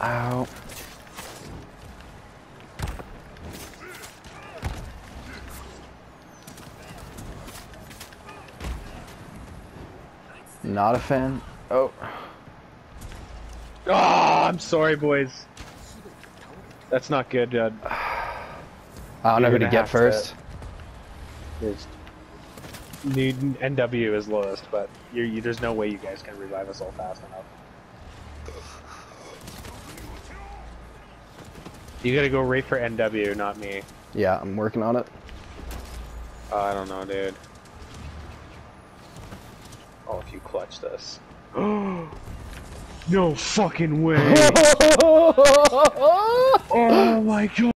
Ow. Not a fan. Oh. Oh, I'm sorry, boys. That's not good, I don't know who to get first. NW is lowest, but there's no way you guys can revive us all fast enough. You gotta go right for NW, not me. Yeah, I'm working on it. I don't know, dude. Oh, if you clutch this. No fucking way! Oh my god!